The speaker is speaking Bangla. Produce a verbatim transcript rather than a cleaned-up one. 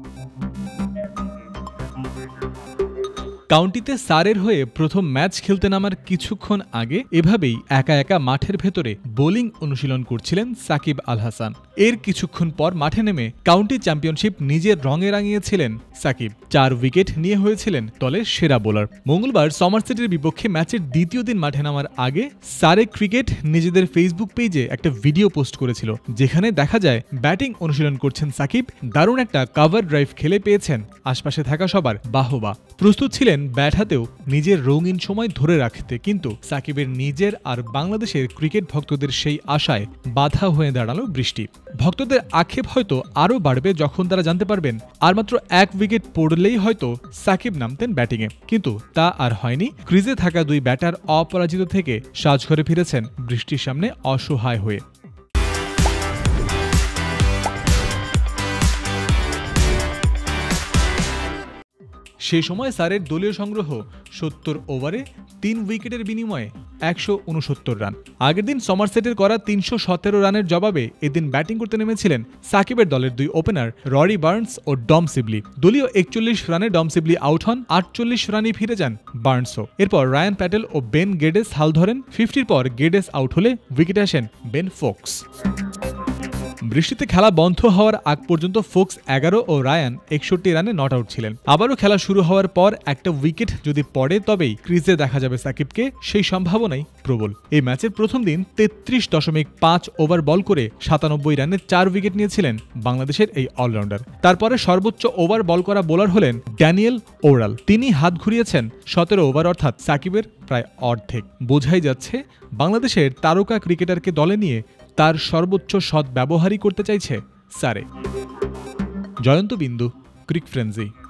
কাউন্টিতে সারের হয়ে প্রথম ম্যাচ খেলতে নামার কিছুক্ষণ আগে এভাবেই একা একা মাঠের ভেতরে বোলিং অনুশীলন করছিলেন সাকিব আল হাসান। এর কিছুক্ষণ পর মাঠে নেমে কাউন্টি চ্যাম্পিয়নশিপ নিজের রঙে রাঙিয়েছিলেন সাকিব। চার উইকেট নিয়ে হয়েছিলেন দলের সেরা বোলার। মঙ্গলবার সমারসেটের বিপক্ষে ম্যাচের দ্বিতীয় দিন মাঠে নামার আগে সারে ক্রিকেট নিজেদের ফেসবুক পেজে একটা ভিডিও পোস্ট করেছিল, যেখানে দেখা যায় ব্যাটিং অনুশীলন করছেন সাকিব। দারুণ একটা কাভার ড্রাইভ খেলে পেয়েছেন আশপাশে থাকা সবার বাহবা। প্রস্তুত ছিলেন ব্যাট হাতেও নিজের রঙিন সময় ধরে রাখতে, কিন্তু সাকিবের নিজের আর বাংলাদেশের ক্রিকেট ভক্তদের সেই আশায় বাধা হয়ে দাঁড়ালো বৃষ্টি। ভক্তদের আক্ষেপ হয়তো আরও বাড়বে যখন তারা জানতে পারবেন আর মাত্র এক উইকেট পড়লেই হয়তো সাকিব নামতেন ব্যাটিংয়ে, কিন্তু তা আর হয়নি। ক্রিজে থাকা দুই ব্যাটার অপরাজিত থেকে সাজঘরে ফিরেছেন বৃষ্টির সামনে অসহায় হয়ে। সেই সময় সারের দলীয় সংগ্রহ সত্তর ওভারে তিন উইকেটের বিনিময়ে একশো উনসত্তর রান। আগের দিন সমারসেটের করা তিনশো সতেরো রানের জবাবে এদিন ব্যাটিং করতে নেমেছিলেন সাকিবের দলের দুই ওপেনার ররি বার্নস ও ডম সিবলি। দলীয় একচল্লিশ রানে ডম সিবলি আউট হন, আটচল্লিশ রানে ফিরে যান বার্নসও। এরপর রায়ান প্যাটেল ও বেন গেডেস হাল ধরেন। ফিফটির পর গেডেস আউট হলে উইকেটে আসেন বেন ফোকস। বৃষ্টিতে খেলা বন্ধ হওয়ার আগ পর্যন্ত ফোকস এগারো ও রায়ান একষট্টি রানে নট আউট ছিলেন। আবারও খেলা শুরু হওয়ার পর একটা উইকেট যদি পড়ে তবেই ক্রিজে দেখা যাবে সাকিবকে, সেই সম্ভাবনাই প্রবল। এই ম্যাচের প্রথম দিন তেত্রিশ দশমিক পাঁচ ওভার বল করে সাতানব্বই রানে চার উইকেট নিয়েছিলেন বাংলাদেশের এই অলরাউন্ডার। তারপরে সর্বোচ্চ ওভার বল করা বোলার হলেন ড্যানিয়েল ওরাল। তিনি হাত ঘুরিয়েছেন সতেরো ওভার, অর্থাৎ সাকিবের প্রায় অর্ধেক। বোঝাই যাচ্ছে বাংলাদেশের তারকা ক্রিকেটারকে দলে নিয়ে তার সর্বোচ্চ সদ্ব্যবহারই করতে চাইছে সারে। জয়ন্ত বিন্দু, ক্রিক ফ্রেন্সি।